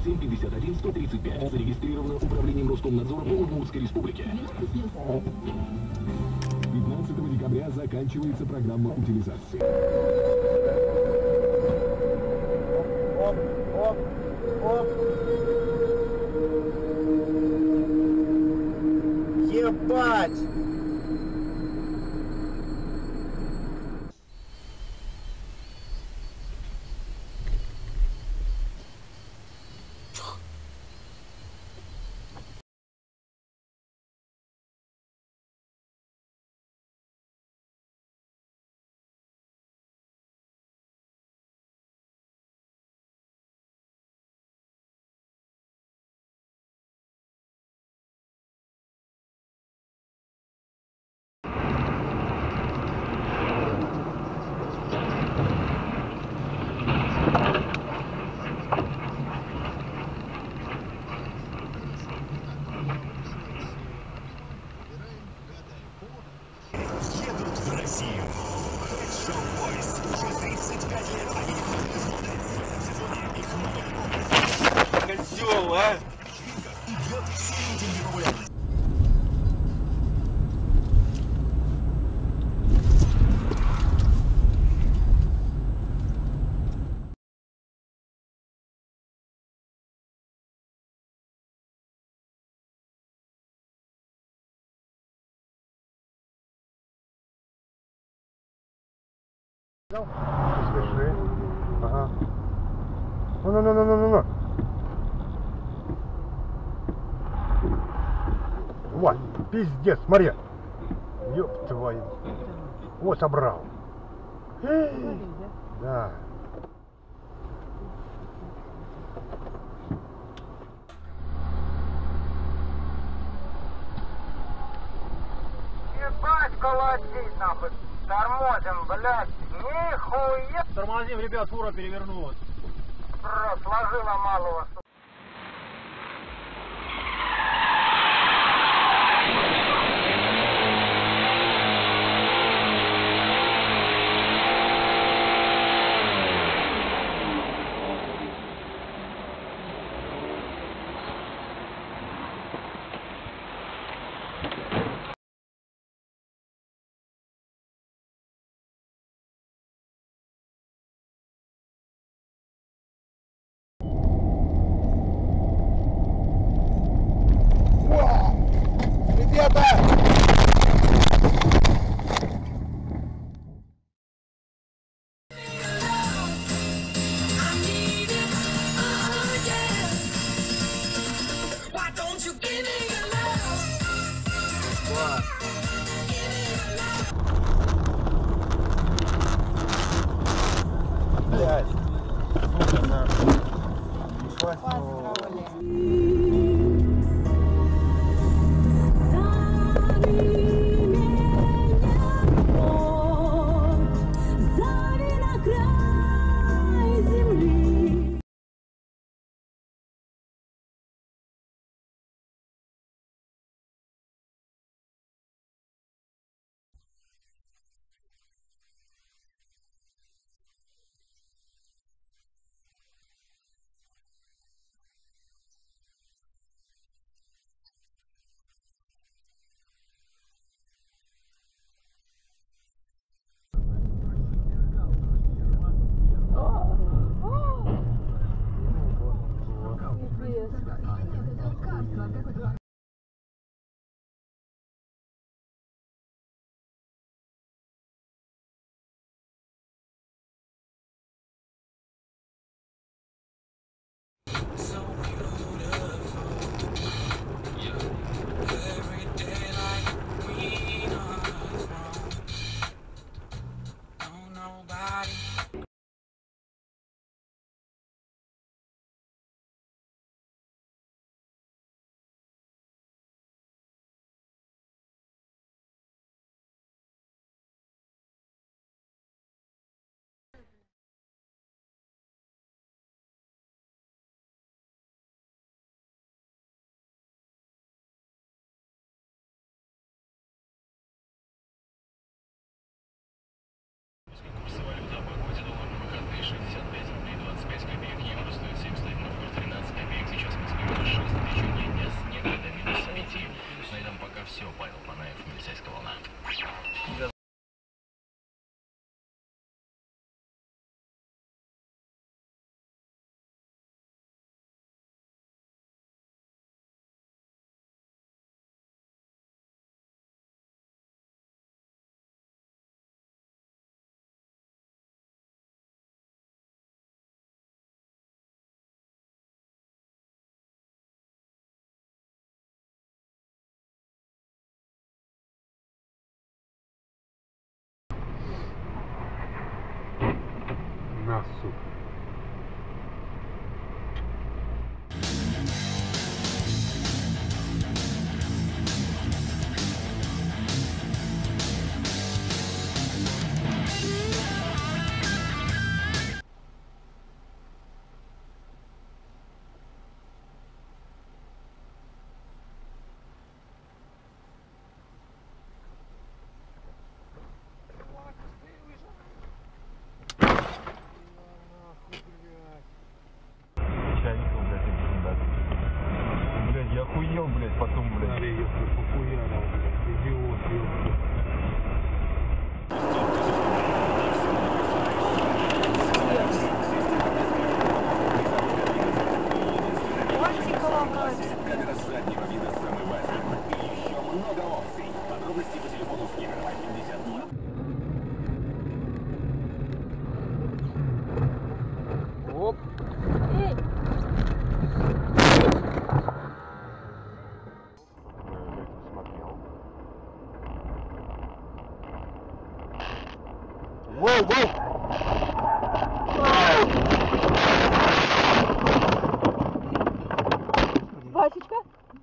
37 51 135. Зарегистрировано Управлением Роскомнадзора по Удмуртской Республике. 15 декабря заканчивается программа утилизации. Оп, оп, оп. Ебать! Едут в Россию. Шоу Бойс. Уже 35 лет они не ходят из моды. В этом сезоне их много. Козёл, а! И бьет все рейтинги популярности. Смеши. Ага. Ну. Вот, пиздец, смотри. Ёб твою. Вот собрал. Да. Ебать, колотить нахуй. Тормозим, блядь. Нихуя. Тормозим, ребят, фура перевернулась. Сложила малого. На, сука. Чайников, блядь, этих дат. Блядь, я охуел, блядь, потом, блядь. Похуярил, блядь, идиот, ёпта. Камера заднего вида самый важный. И еще много опций. Подробности по телефону с номером 52. Оп. Смотрел. Воу, воу! Васечка?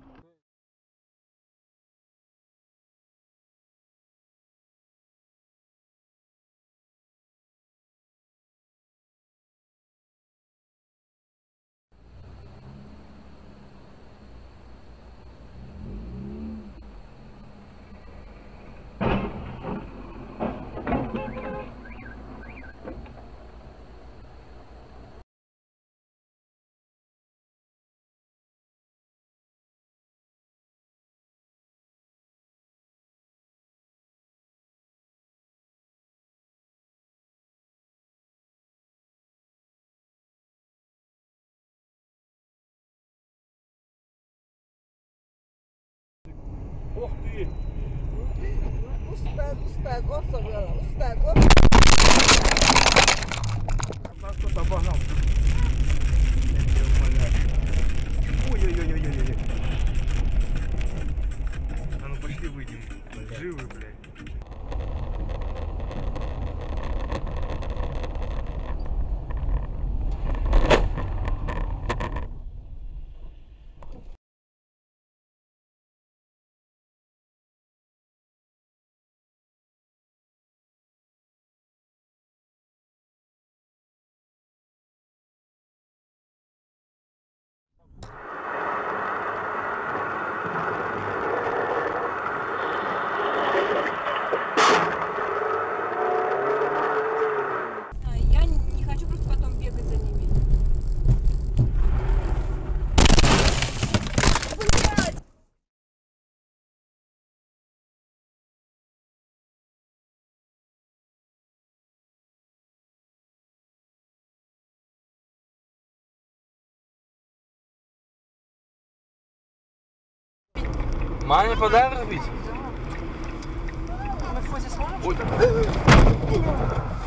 Ох ты! Устая, господи, устая, Нас кто-то обогнал. Я тебя умоляю. Ой-ой-ой-ой-ой-ой. А ну пошли выйдем. Живы, блядь. Я не хочу просто потом бегать за ними. Блядь! Маме подарок бить? Мы в фозе сможем?